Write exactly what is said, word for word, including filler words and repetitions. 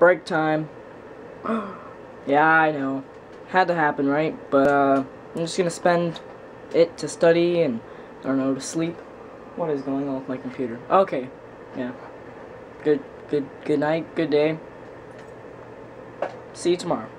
break time. Yeah, I know. Had to happen, right? But, uh, I'm just gonna spend it to study and, I don't know, to sleep. What is going on with my computer? Okay. Yeah. Good, good, good night, good day. See you tomorrow.